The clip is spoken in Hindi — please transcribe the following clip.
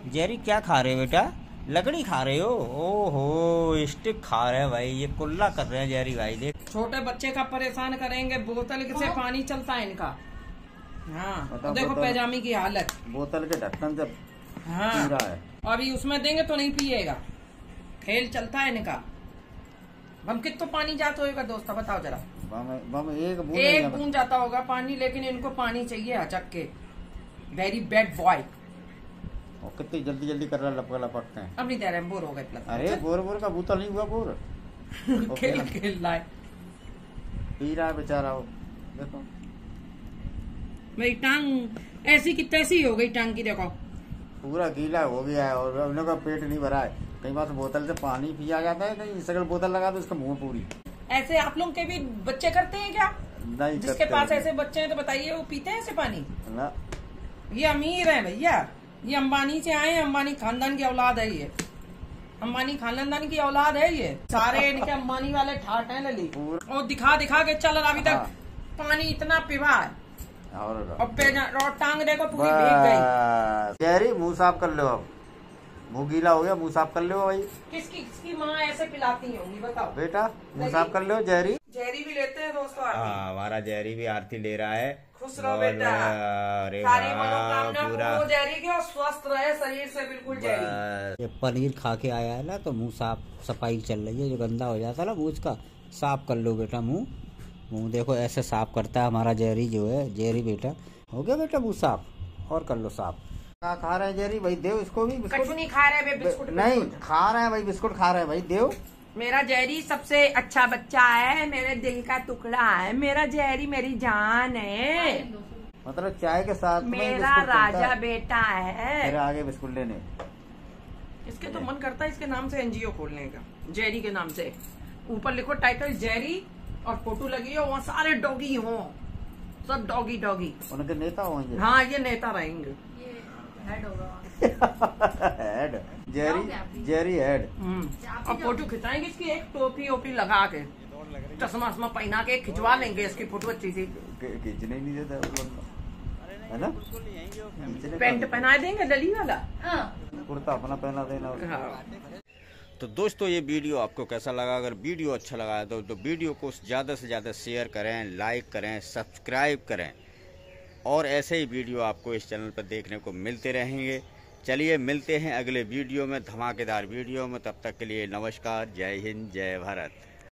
जेरी क्या खा रहे हो बेटा? लकड़ी खा रहे हो? ओहो, स्टिक खा रहे हैं भाई, ये कुल्ला कर रहे हैं जेरी भाई। देख, छोटे बच्चे का परेशान करेंगे, बोतल से पानी चलता है इनका। हाँ, तो देखो पैजामी की हालत, बोतल के ढक्कन से हाँ पी रहा है। अभी उसमें देंगे तो नहीं पिएगा, खेल चलता है इनका। हम कितना पानी जाता होगा दोस्त, बताओ जरा। बम एक बूंद जाता होगा पानी, लेकिन इनको पानी चाहिए अचक के। Very bad boy. कितनी जल्दी जल्दी कर रहा है, लपक लपकते हैं। अब नहीं दे रहे, बोर हो गए। अरे बोर का बोतल नहीं हुआ बोर। खेल रहा है, पी रहा है बेचारा वो। देखो मेरी टांग ऐसी की तैसी हो गई, टांग की देखो पूरा गीला हो गया है और उन लोग का पेट नहीं भरा है। कई बार तो बोतल से पानी पिया जाता है, कहीं शक्ल बोतल लगा तो उसका मुंह पूरी। ऐसे आप लोग के भी बच्चे करते हैं क्या? नहीं, जिसके पास ऐसे बच्चे हैं तो बताइए, वो पीते हैं ऐसे पानी? ना। ये अमीर है भैया, ये अंबानी से आए हैं, अंबानी खानदान की औलाद है ये, अंबानी खानदान की औलाद है ये। सारे इनके अंबानी वाले ठाट हैं लली, और दिखा दिखा के चल रहा अभी तक। पानी इतना पिवा है और टांग देखो पूरी भीग गई। जेरी मुंह साफ कर लो, अब मुंह गीला हो गया, मुंह साफ कर लो भाई। किसकी माँ ऐसे पिलाती होंगी बताओ बेटा, मुंह साफ कर लो। जेरी भी लेते हैं दोस्तों, हमारा जेरी भी आरती ले रहा है। खुश रहो बेटा, अरे सारी मनोकामना पूरा पूर्ण हो जेरी की, और स्वस्थ रहे शरीर से बिल्कुल जेरी। ये पनीर खा के आया है ना, तो मुंह साफ सफाई चल रही है। जो गंदा हो जाता है ना मुंह, उसका साफ कर लो बेटा। मुंह देखो ऐसे साफ करता है हमारा जेरी जो है। जेरी बेटा हो गया बेटा मुंह साफ, और कर लो साफ। क्या खा रहे हैं जेरी भाई? देव इसको भी बिस्कुट। नहीं खा रहे बिस्कुट, नहीं खा रहे हैं भाई, बिस्कुट खा रहे हैं भाई। देव, मेरा जेरी सबसे अच्छा बच्चा है, मेरे दिल का टुकड़ा है, मेरा जेरी मेरी जान है। मतलब चाय के साथ मेरा राजा बेटा है। मेरे आगे बिस्कुट लेने। इसके तो मन करता है इसके नाम से एनजीओ खोलने का, जेरी के नाम से। ऊपर लिखो टाइटल जेरी, और फोटो लगी हो, वहाँ सारे डॉगी हो, सब डॉगी। उनके नेता होंगे। हाँ, ये नेता रहेंगे। ये हेड होगा। Head, Jerry head. और फोटो खिंचाएंगे इसकी, एक टोपी ओपी लगा के, चश्मा पहना के खिंचवा लेंगे इसकी फोटो अच्छी सी। खींचने नहीं देता है ना, पेंट पहना देंगे लली वाला, कुर्ता अपना पहना देना। हाँ। तो दोस्तों, ये वीडियो आपको कैसा लगा? अगर वीडियो अच्छा लगा है तो वीडियो को ज़्यादा से ज़्यादा शेयर करें, लाइक करें, सब्सक्राइब करें, और ऐसे ही वीडियो आपको इस चैनल पर देखने को मिलते रहेंगे। चलिए मिलते हैं अगले वीडियो में, धमाकेदार वीडियो में। तब तक के लिए नमस्कार, जय हिंद, जय भारत।